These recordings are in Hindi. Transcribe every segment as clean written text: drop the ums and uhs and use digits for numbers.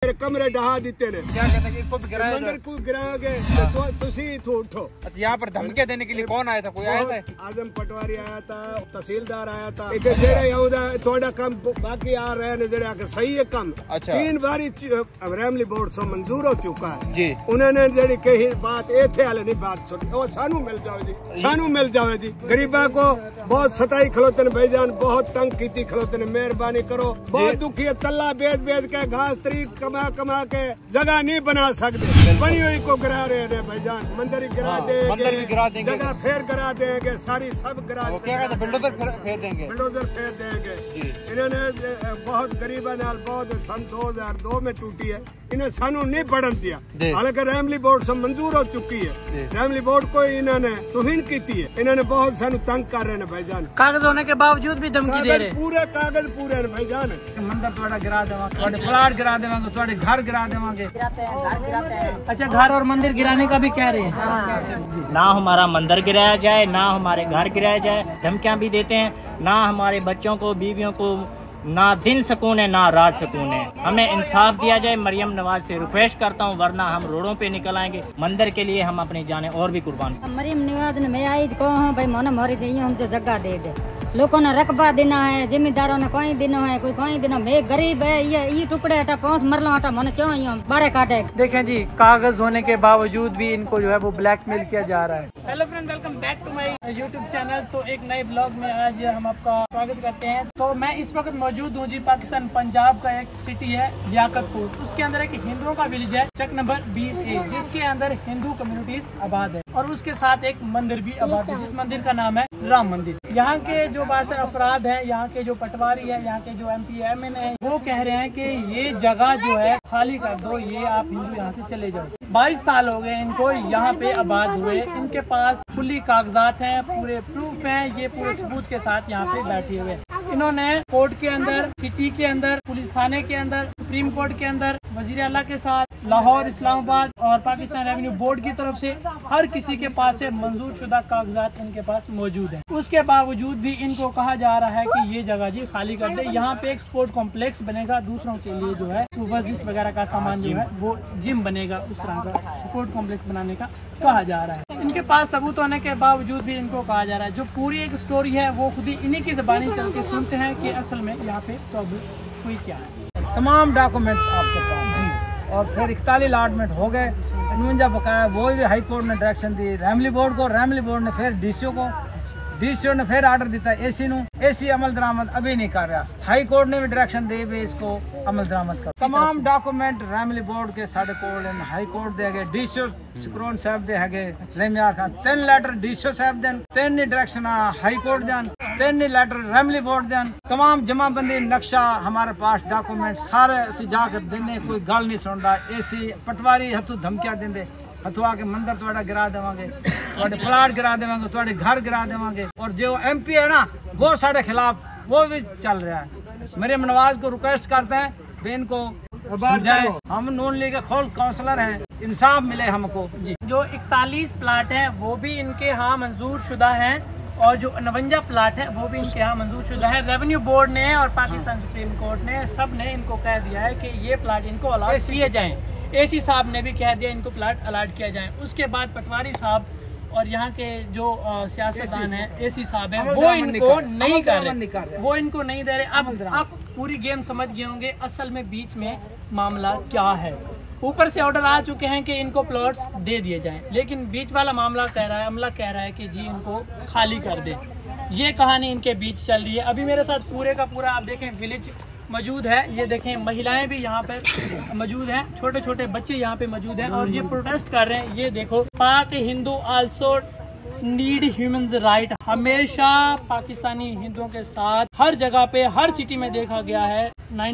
मेरे कमरे डहा दिते ने। क्या कहते हैं इसको भी गिराया मंदिर को गिराओगे तो तुसी इथों उठो। यहाँ पर धमकियां देने के लिए कौन आया था? कोई आया था? आजम पटवारी आया था, तहसीलदार आया था। इतने जेड़े यहूदा थोड़ा काम बाकी आ रहे ने जेड़े आके सही है काम। अच्छा। 3 बारी रैमली बोर्ड से मंजूर हो चुका है जी। उन्होंने जेड़ी कही बात इथे वाले नहीं बात सुनी। ओ सानू मिल जाओ जी, सानू मिल जाओ जी। गरीबा को बहुत सताई खलोते ने भाईजान, बहुत तंग कीती खलोते ने। मेहरबानी करो, बहुत दुखी है। तल्ला बेच बेच के घास तरी कमा कमा के जगह नहीं बना सकते। बनी हुई को गिरा रहे हैं भाईजान। मंदिर गिरा देंगे, जगह फिर गिरा देंगे, सारी सब गिरा देंगे, बिल्डोजर फेर देंगे, बिल्डोजर फेर देंगे। इन्होंने बहुत गरीबा नाल बहुत सन 2002 में टूटी है, इन्हें सानू नहीं बढ़न दिया। हालांकि रैमली बोर्ड से मंजूर हो चुकी है। रैमली बोर्ड को इन्होंने तौहीन की है। इन्होंने बहुत सानू तंग कर रहे हैं भाईजान। कागज होने के बावजूद भी धमकी दे रहे। पूरे कागज पूरे हैं भाईजान। मंदिर थोड़ा गिरा देवांगे, प्लाट गिरा देवांगे, थोड़े घर गिरा देवांगे। अच्छा, घर और मंदिर गिराने का भी कह रहे हैं। ना हमारा मंदिर गिराया जाए, ना हमारे घर गिराया जाए, धमकियां भी देते हैं। ना हमारे बच्चों को, बीवियों को ना दिन सुकून है ना रात सुकून है। हमें इंसाफ दिया जाए। मरियम नवाज से रिक्वेस्ट करता हूँ, वरना हम रोडों पे निकल आएंगे। मंदिर के लिए हम अपनी जाने और भी कुर्बान। मरियम नवाज ने मैं आई कहूँ भाई मोने मारी दी हम तो जगह दे दे। लोगों ने रकबा देना है, जिम्मेदारों ने कोई दिनों है, कोई दिनों। मैं गरीब है, ये टुकड़े हटा 5 मरलो हटा मन क्यों बारे काटे। देखें जी, कागज होने के बावजूद भी इनको जो है वो ब्लैकमेल किया जा रहा है। Hello friend, welcome back to my YouTube channel. तो एक नए ब्लॉग में आज हम आपका स्वागत करते हैं। तो मैं इस वक्त मौजूद हूँ जी पाकिस्तान पंजाब का एक सिटी है लियाकतपुर। उसके अंदर एक हिंदुओं का विलेज है, चक नंबर 20A, जिसके अंदर हिंदू कम्युनिटीज आबाद है और उसके साथ एक मंदिर भी आबाद है, जिस मंदिर का नाम है राम मंदिर। यहाँ के जो बादशाह अफराद हैं, यहाँ के जो पटवारी है, यहाँ के जो MP MN है, वो कह रहे हैं कि ये जगह जो है खाली कर दो, ये आप हिंदू यहाँ से चले जाओ। 22 साल हो गए इनको यहाँ पे आबाद हुए। इनके पास खुली कागजात हैं, पूरे प्रूफ हैं, ये पूरे सबूत के साथ यहाँ पे बैठे हुए। इन्होंने कोर्ट के अंदर, सिटी के अंदर, पुलिस थाने के अंदर, सुप्रीम कोर्ट के अंदर, वजीर आला के साथ, लाहौर, इस्लामाबाद और पाकिस्तान रेवेन्यू बोर्ड की तरफ से हर किसी के पास से मंजूर शुदा कागजात इनके पास मौजूद है। उसके बावजूद भी इनको कहा जा रहा है कि ये जगह जी खाली कर दे। यहाँ पे एक स्पोर्ट कॉम्प्लेक्स बनेगा, दूसरों के लिए जो है वर्जिश वगैरह का सामान जो है वो जिम बनेगा, उस तरह का स्पोर्ट कॉम्प्लेक्स बनाने का कहा जा रहा है। इनके पास सबूत होने के बावजूद भी इनको कहा जा रहा है। जो पूरी एक स्टोरी है वो खुद ही इन्हीं की ज़बानी चल के सुनते हैं कि असल में यहाँ पे प्रॉब्लम हुई क्या है। तमाम डॉक्यूमेंट्स आपके पास जी, और फिर 41 अलॉटमेंट हो गए, 49 बकाया। वो भी हाई कोर्ट ने डायरेक्शन दी रैमली बोर्ड को, रैमली बोर्ड ने फिर DCO को, DCO ने फिर आर्डर दिता AC नू, AC अमल दरामद अभी नहीं कर रहा। हाई कोर्ट ने भी डायरेक्शन दी भी इसको अमल दरामद कर। तमाम डॉक्यूमेंट रैमली बोर्ड के साढ़े कोर्ट हाई कोर्ट दे गए, DCO सिकरोन साहब दे है रेमियार खान। 3 लेटर DCO साहब देन, 3 डायरेक्शन हाई कोर्ट देन, 3 लेटर रैमली बोर्ड देन। तमाम जमाबंदी नक्शा हमारे पास डॉक्यूमेंट सारे असी जाकर देने, कोई गल नहीं सुनता। AC पटवारी हथू धमकियां देंदे, हथू आके मंदिर थोड़ा गिरा देवांगे, थोड़े प्लाट गिरा देवांगे, थोड़े घर गिरा देवांगे। और जो MP है ना वो साढ़े खिलाफ वो भी चल रहा है। मरियम नवाज को रिक्वेस्ट करते हैं कि इनको समझाएं। हम नून लीग के खोल काउंसलर हैं, इंसाफ मिले हमको जी। जो 41 प्लाट हैं वो भी इनके यहाँ मंजूर शुदा हैं और जो 49 प्लाट है वो भी इनके यहाँ मंजूर शुदा है। रेवेन्यू बोर्ड ने और पाकिस्तान सुप्रीम कोर्ट ने सब ने इनको कह दिया है कि ये प्लाट इनको अलाट किए जाएं। AC साहब ने भी कह दिया इनको प्लाट अलाट किया जाए। उसके बाद पटवारी साहब और यहाँ के जो सियासतदान है AC साहब हैं वो इनको नहीं कर रहे, वो इनको नहीं दे रहे। अब पूरी गेम समझ गए होंगे असल में बीच में मामला क्या है। ऊपर से ऑर्डर आ चुके हैं कि इनको प्लॉट्स दे दिए जाएं, लेकिन बीच वाला मामला कह रहा है, अमला कह रहा है कि जी इनको खाली कर दे। ये कहानी इनके बीच चल रही है। अभी मेरे साथ पूरे का पूरा आप देखें विलेज मौजूद है। ये देखें महिलाएं भी यहाँ पर मौजूद हैं, छोटे छोटे बच्चे यहाँ पे मौजूद हैं और ये प्रोटेस्ट कर रहे हैं। ये देखो, Pak Hindu also need humans right. हमेशा पाकिस्तानी हिंदुओं के साथ हर जगह पे, हर सिटी में देखा गया है।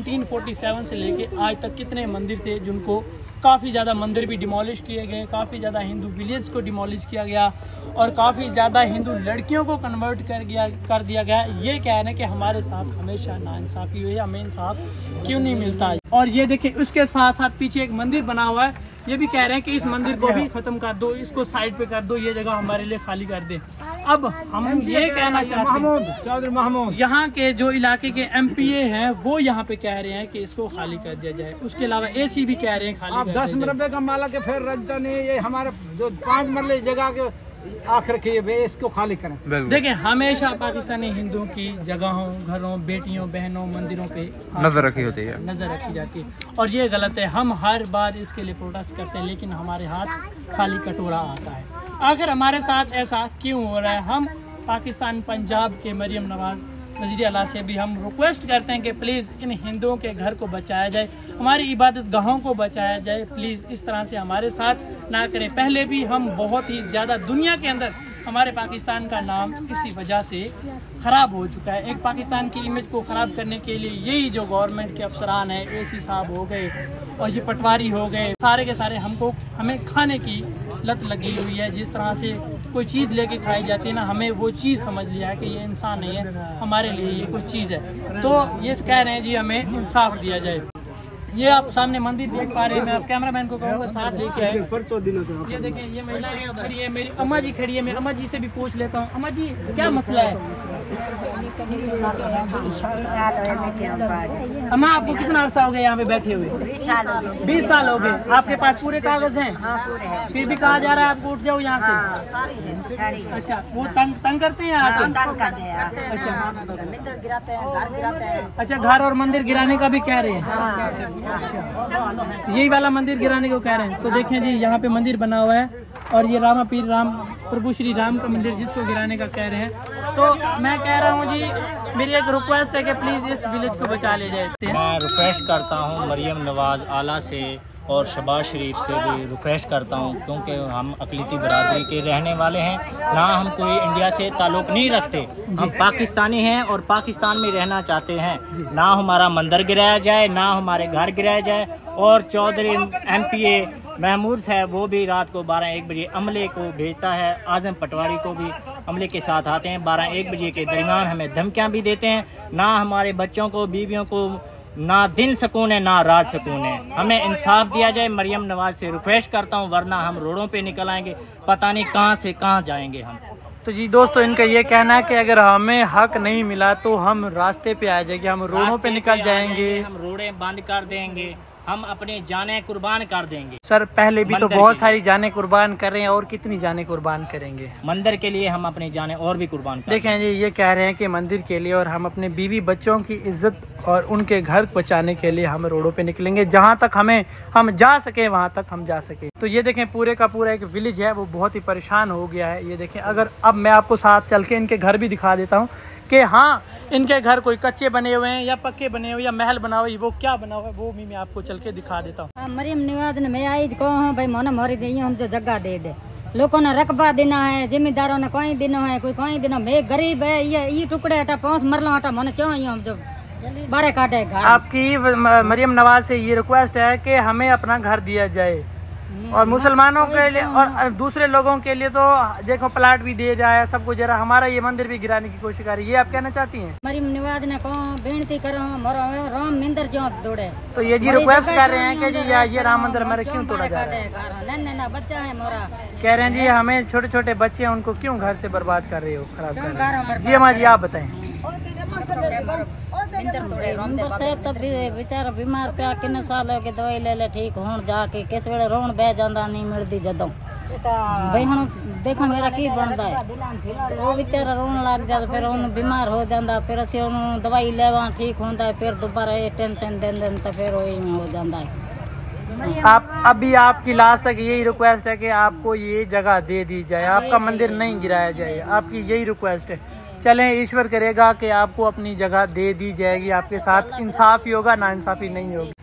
1947 से लेके आज तक कितने मंदिर थे जिनको काफ़ी ज़्यादा मंदिर भी डिमोलिश किए गए, काफ़ी ज़्यादा हिंदू विलेज को डिमोलिश किया गया और काफ़ी ज़्यादा हिंदू लड़कियों को कन्वर्ट कर दिया गया। ये कह रहे हैं कि हमारे साथ हमेशा नाइंसाफ़ी हुई है, हमें इंसाफ क्यों नहीं मिलता है। और ये देखिए उसके साथ साथ पीछे एक मंदिर बना हुआ है, ये भी कह रहे हैं कि इस मंदिर को भी ख़त्म कर दो, इसको साइड पे कर दो, ये जगह हमारे लिए खाली कर दे। अब हम ये कहना चाहते हैं, महमूद चौधरी महमूद, यहाँ के जो इलाके के MPA हैं वो यहाँ पे कह रहे हैं कि इसको खाली कर दिया जाए। उसके अलावा AC भी कह रहे हैं खाली आप कर 10 दिया जाए। मरबे का मालक है, फिर रजदा नहीं, ये हमारे जो 5 मरले जगह के आखिर की है, इसको खाली करें। देखें, हमेशा पाकिस्तानी हिंदुओं की जगहों, घरों, बेटियों, बहनों, मंदिरों पे नजर रखी होती है, नजर रखी जाती है और ये गलत है। हम हर बार इसके लिए प्रोटेस्ट करते हैं लेकिन हमारे हाथ खाली कटोरा आता है। आखिर हमारे साथ ऐसा क्यों हो रहा है? हम पाकिस्तान पंजाब के मरियम नवाज वज़ीर आला से भी हम रिक्वेस्ट करते हैं कि प्लीज़ इन हिंदुओं के घर को बचाया जाए, हमारी इबादत गाहों को बचाया जाए। प्लीज़ इस तरह से हमारे साथ ना करें। पहले भी हम बहुत ही ज़्यादा दुनिया के अंदर हमारे पाकिस्तान का नाम इसी वजह से ख़राब हो चुका है। एक पाकिस्तान की इमेज को ख़राब करने के लिए यही जो गवर्नमेंट के अफसरान हैं, AC साहब हो गए और ये पटवारी हो गए, सारे के सारे हमें खाने की लत लगी हुई है। जिस तरह से कोई चीज़ लेके खाई जाती है ना, हमें वो चीज़ समझ लिया है कि ये इंसान नहीं है, हमारे लिए ये कोई चीज़ है। तो ये कह रहे हैं जी हमें इंसाफ दिया जाए। ये आप सामने मंदिर देख पा रहे हैं, मैं आप कैमरामैन को कहूँगा साथ लेके आए। ये देखें, ये महिला यहाँ खड़ी है, मेरी अम्मा जी खड़ी है। मैं अम्मा जी से भी पूछ लेता हूँ, अम्मा जी क्या मसला है? अम्मा आपको कितना अर्सा हो गया यहाँ पे बैठे हुए? 20 साल हो गए। आपके पास पूरे कागज हैं? फिर भी कहा जा रहा है आपको उठ जाओ यहाँ से। अच्छा, वो तंग करते हैं अच्छा, घर और मंदिर गिराने का भी कह रहे हैं। यही वाला मंदिर गिराने को कह रहे हैं। तो देखें जी, यहाँ पे मंदिर बना हुआ है और ये रामा पीर राम प्रभु श्री राम का मंदिर जिसको गिराने का कह रहे हैं। तो मैं कह रहा हूँ जी, मेरी एक रिक्वेस्ट है कि प्लीज़ इस विलेज को बचा ले जाए। मैं रिक्वेस्ट करता हूँ मरियम नवाज आला से और शहबाज शरीफ से भी रिक्वेस्ट करता हूँ, क्योंकि हम अक़लियती बरादरी के रहने वाले हैं, ना हम कोई इंडिया से ताल्लुक़ नहीं रखते, हम पाकिस्तानी हैं और पाकिस्तान में रहना चाहते हैं। ना हमारा मंदिर गिराया जाए, ना हमारे घर गिराया जाए। और चौधरी MPA महमूद साहब वो भी रात को 12-1 बजे अमले को भेजता है, आज़म पटवारी को भी अमले के साथ आते हैं, 12-1 बजे के दरमियान हमें धमकियाँ भी देते हैं। ना हमारे बच्चों को, बीवियों को ना दिन सुकून है ना रात सुकून है। हमें इंसाफ दिया जाए। मरियम नवाज से रिक्वेस्ट करता हूँ, वरना हम रोडों पे निकल आएंगे, पता नहीं कहाँ से कहाँ जाएंगे हम। तो जी दोस्तों, इनका ये कहना है कि अगर हमें हक नहीं मिला तो हम रास्ते पे आ जाएंगे, हम रोडों पे निकल जाएंगे, हम रोडें बंद कर देंगे, हम अपने जानें कुर्बान कर देंगे। सर पहले भी तो बहुत सारी जानें कुर्बान कर रहे हैं, और कितनी जानें कुर्बान करेंगे? मंदिर के लिए हम अपनी जानें और भी कुर्बान कर देखें जी, ये कह रहे हैं कि मंदिर के लिए और हम अपने बीवी बच्चों की इज्जत और उनके घर बचाने के लिए हम रोडों पे निकलेंगे, जहाँ तक हम जा सके वहाँ तक हम जा सके। तो ये देखें, पूरे का पूरा एक विलेज है वो बहुत ही परेशान हो गया है। ये देखें, अगर अब मैं आपको साथ चल के इनके घर भी दिखा देता हूँ कि हाँ, इनके घर कोई कच्चे बने हुए हैं या पक्के बने हुए या महल बना हुआ है, वो क्या बना हुआ है वो भी मैं आपको चल के दिखा देता हूँ। मरियम नवाज ने मैं आई को भाई मोने मोरी दी हम जो जगह दे दे, लोगों ने रकबा देना है, जिम्मेदारों ने कोई दिनों है, कोई दिनों मैं गरीब है, ये टुकड़े हटा 5 मरलो हटा मोने क्यों हम जो बारे काटे घर। आपकी मरियम नवाज से ये रिक्वेस्ट है कि हमें अपना घर दिया जाए, और मुसलमानों के लिए और दूसरे लोगों के लिए तो देखो प्लाट भी दे रहा है सब कुछ, जरा हमारा ये मंदिर भी गिराने की कोशिश कर रही है। ये आप कहना चाहती हैं? मरियम नवाज ने कहो बेनती करो मोरो राम मंदिर जो तोड़े, तो ये जी रिक्वेस्ट कर रहे हैं कि जी ये राम मंदिर हमारे क्यों तोड़ा जा रहा है? ना बच्चा है मोरा, कह रहे हैं जी हमें छोटे छोटे बच्चे हैं उनको क्यों घर से बर्बाद कर रहे हो, खराब कर रहे हो। जी अम्मा जी आप बताएं। तब बेचारा बीमार पिया किन्ने साल हो गए, दवाई ले ले ठीक होन जाके किस वेले रोन बह जांदा नहीं मिलदी जदों भाई हुण देखो मेरा की बनदा है, वो बेचारा रोन लग जाता, फिर उन्हें बीमार हो जाता, फिर असीं उन्हें दवाई लेवा ठीक होंदा है, फिर दोबारा ये टेंशन दें तो फिर वही में हो जाता है। आप अभी आपकी लास्ट तक यही रिक्वेस्ट है कि आपको ये जगह दे दी जाए, आपका मंदिर नहीं गिराया जाए, आपकी यही रिक्वेस्ट है। चलें, ईश्वर करेगा कि आपको अपनी जगह दे दी जाएगी, आपके साथ इंसाफ ही होगा, ना इंसाफी नहीं होगी।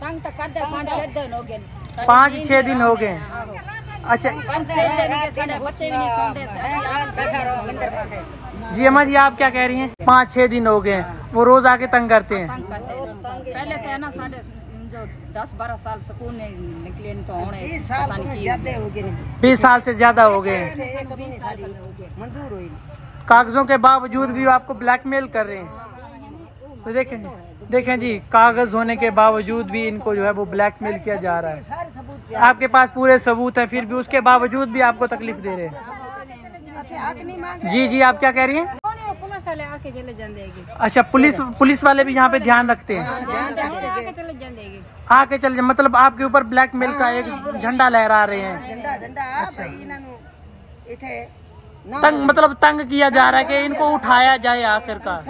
5-6 दिन हो गए। अच्छा जी अम्मा जी आप क्या कह रही हैं? 5-6 दिन हो गए, वो रोज आके तंग करते हैं। पहले तो है ना 10-12 साल सुकून निकले इनको, 20 साल से ज्यादा हो गए। कागजों के बावजूद भी आपको ब्लैकमेल कर रहे हैं। तो देखें जी, कागज होने के बावजूद भी इनको जो है वो ब्लैकमेल किया जा रहा है। आपके पास पूरे सबूत हैं, फिर भी उसके बावजूद भी आपको तकलीफ दे रहे हैं। जी जी, आप क्या कह रही हैं? पुलिस वाले आके चले जाएंगे। अच्छा, पुलिस वाले भी यहाँ पे ध्यान रखते हैं? आके चले जाएंगे। आके चल, मतलब आपके ऊपर ब्लैकमेल का एक झंडा लहरा रहे हैं। अच्छा, मतलब तंग किया जा रहा है कि इनको उठाया जाए आखिरकार।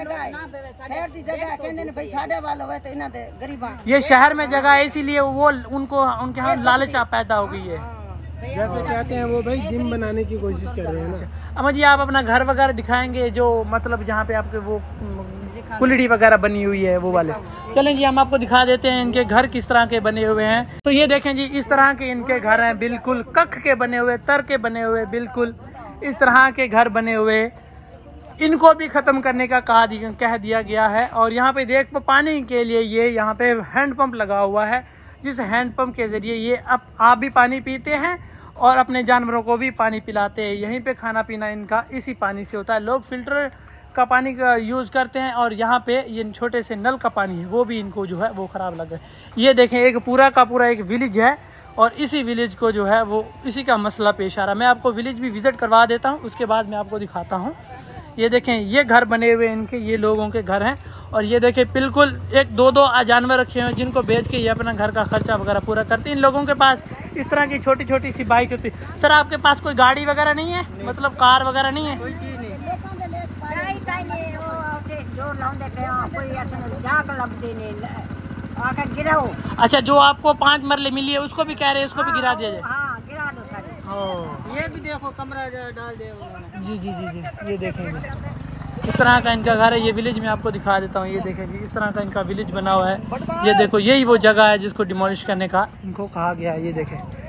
ये शहर में जगह है, इसीलिए वो उनके यहाँ लालच पैदा हो गई है। जैसे कहते हैं वो भाई जिम बनाने की कोशिश कर रहे हैं ना। अम्मा जी, आप अपना घर वगैरह दिखाएंगे जो मतलब जहाँ पे आपके वो कुलड़ी वगैरह बनी हुई है वो वाले? चलें जी, हम आपको दिखा देते हैं इनके घर किस तरह के बने हुए हैं। तो ये देखें जी, इस तरह के इनके घर हैं, बिल्कुल कख के बने हुए, तर के बने हुए, बिल्कुल इस तरह के घर बने हुए। इनको भी ख़त्म करने का कह दिया गया है। और यहाँ पे देख पानी के लिए ये यहाँ पे हैंडपम्प लगा हुआ है, जिस हैंडपम्प के ज़रिए ये आप भी पानी पीते हैं और अपने जानवरों को भी पानी पिलाते हैं। यहीं पे खाना पीना इनका इसी पानी से होता है। लोग फ़िल्टर का पानी का यूज़ करते हैं और यहाँ पे ये छोटे से नल का पानी है वो भी इनको जो है वो ख़राब लग रहा है। ये देखें, एक पूरा का पूरा एक विलेज है और इसी विलेज को जो है वो इसी का मसला पेश आ रहा है। मैं आपको विलेज भी विज़िट करवा देता हूँ, उसके बाद मैं आपको दिखाता हूँ। ये देखें, ये घर बने हुए इनके, ये लोगों के घर हैं। और ये देखें, बिल्कुल एक दो जानवर रखे हुए हैं जिनको बेच के ये अपना घर का खर्चा वगैरह पूरा करते हैं। इन लोगों के पास इस तरह की छोटी छोटी सी बाइक होती है। सर, आपके पास कोई गाड़ी वगैरह नहीं है? मतलब कार वगैरह नहीं है? कोई चीज़ नहीं। अच्छा, जो आपको 5 मरले मिली है उसको भी कह रहे हैं उसको भी गिरा दिया जाए? गिरा दो सारे। ये भी देखो, कमरा डाल दे उन्होंने। जी जी जी जी, ये देखेंगे इस तरह का इनका घर है। ये विलेज में आपको दिखा देता हूँ। ये देखें जी, इस तरह का इनका विलेज बना हुआ है। ये देखो, यही वो जगह है जिसको डिमोलिश करने का इनको कहा गया है। ये देखें,